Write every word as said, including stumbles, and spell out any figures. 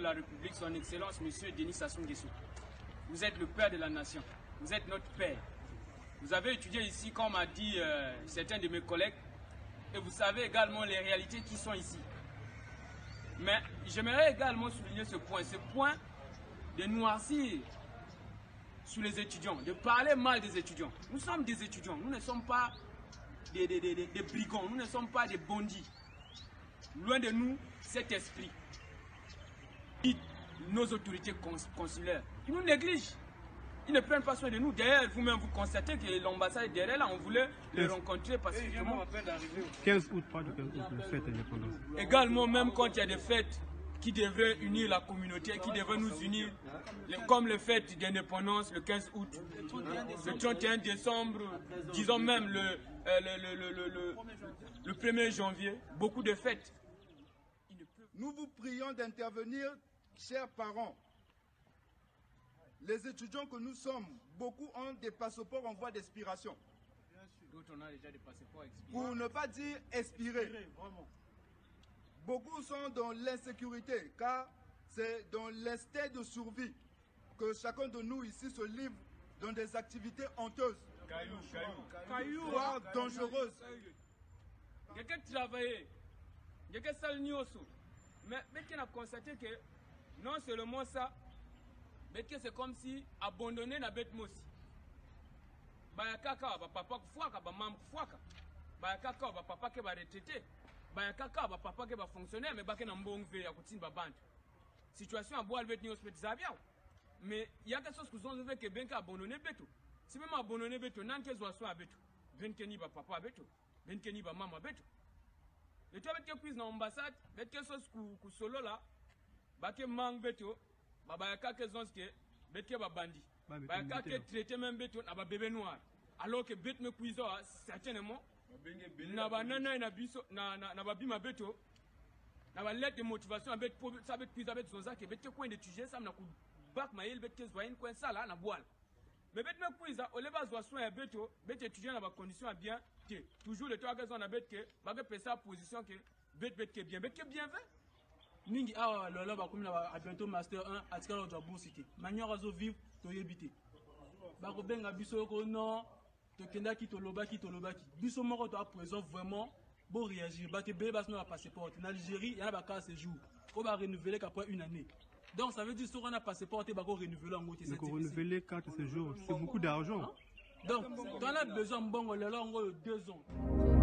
la République, son Excellence, Monsieur Denis Sassou Nguesso. Vous êtes le père de la nation. Vous êtes notre père. Vous avez étudié ici, comme a dit euh, certains de mes collègues, et vous savez également les réalités qui sont ici. Mais j'aimerais également souligner ce point, ce point de noircir sur les étudiants, de parler mal des étudiants. Nous sommes des étudiants, nous ne sommes pas des, des, des, des brigands, nous ne sommes pas des bandits. Loin de nous, cet esprit. Nos autorités consulaires, ils nous négligent. Ils ne prennent pas soin de nous. D'ailleurs, vous-même, vous constatez que l'ambassade est derrière là, on voulait les rencontrer pacifiquement. quinze août, pas de quinze août, la fête d'indépendance. Également, même quand il y a des fêtes qui devraient unir la communauté, qui devraient nous unir, comme les fêtes d'indépendance, le quinze août, le trente et un décembre, disons même le, euh, le, le, le, le, le premier janvier, beaucoup de fêtes. Nous vous prions d'intervenir, chers parents. Les étudiants que nous sommes, beaucoup ont des passeports en voie d'expiration. D'autres ont déjà des passeports expirés. Pour ne pas dire expirés. Beaucoup sont dans l'insécurité, car c'est dans l'instinct de survie que chacun de nous ici se livre dans des activités honteuses, Caillou, caillou. voire dangereuses. Quelqu'un travaille, quelqu'un salue aussi. Mais quelqu'un a constaté que non seulement ça, mais que c'est comme si abandonner la bête mosi. Bayakaka ba papa kufuaka ba mam kufuaka. Bayakaka ba papa ke ba retraité. Bayakaka ba papa ke ba fonctionnaire mais ba ke na mbongve ya kutimba bantu. Situation à boire le bête ni hospital zabia. Mais il y a quelque chose que vous avez que ben ka abandonner beto. Si même abandonner beto nan ke zo so abeto. Ben ke ni ba papa beto. Ben ke ni ba mama beto. Et toi avec que prise dans l'ambassade, avec quelque chose que solo là, bah que manque beto. Baba kake zonske betke ba bandi ba kake traité même beto na ba bébé noir alors que bet me kuizo certainement na ba nana na biso na na ba bima beto na ba lettre de motivation bet ça bet kuizo bet zonza ke betke coin d'étudier ça na ku bac mail betke zoine coin ça là na boile mais bet me kuizo au leba zo soin beto bet étudier na ba condition bien que toujours le toi que on a betke ba que penser position que bet betke bien betke bien fait mingi awa lolo ba komina ba bientôt master un atikala o bourse cité manière azo vivre to yebité ba ko benga biso ko non to kenda ki to lobaki to lobaki biso moko to a présent vraiment bon réagir ba ke be ba no passeport en Algérie yana ba ka séjour ko ba renouveler qu'après une année donc ça veut dire si on a passeport ba ko renouveler en gros c'est renouveler carte séjour c'est beaucoup d'argent donc on a besoin bon lolo en gros deux ans.